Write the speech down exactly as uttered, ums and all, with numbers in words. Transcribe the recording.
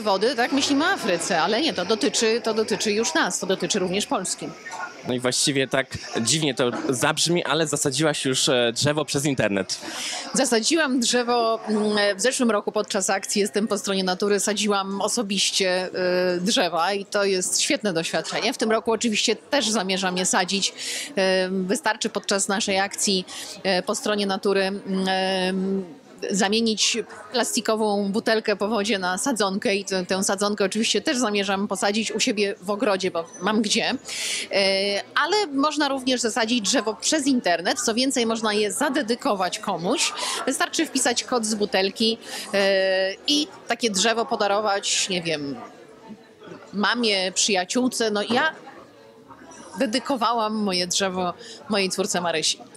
wody, tak? Myślimy o Afryce, ale nie, to dotyczy, to dotyczy już nas, to dotyczy również Polski. No i właściwie tak dziwnie to zabrzmi, ale zasadziłaś już e, drzewo przez internet. Zasadziłam drzewo mm, w zeszłym roku podczas akcji Jestem po stronie natury. Sadziłam osobiście y, drzewa i to jest świetne doświadczenie. W tym roku oczywiście też zamierzam je sadzić. Y, wystarczy podczas naszej akcji y, po stronie natury y, zamienić plastikową butelkę po wodzie na sadzonkę i tę, tę sadzonkę oczywiście też zamierzam posadzić u siebie w ogrodzie, bo mam gdzie. E, ale można również zasadzić drzewo przez internet. Co więcej, można je zadedykować komuś. Wystarczy wpisać kod z butelki e, i takie drzewo podarować, nie wiem, mamie, przyjaciółce. No ja dedykowałam moje drzewo mojej córce Marysi.